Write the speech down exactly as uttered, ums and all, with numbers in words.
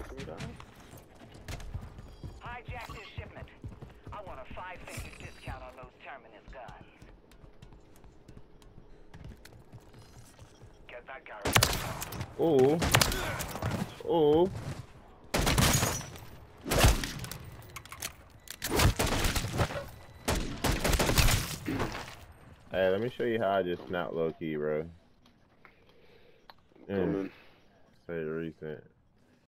some guys. Hijack this shipment. I want a five-figure discount on those Terminus guns. Get that guy. Oh. Oh. Hey, let me show you how I just snap low key, bro. Mm. Say the recent.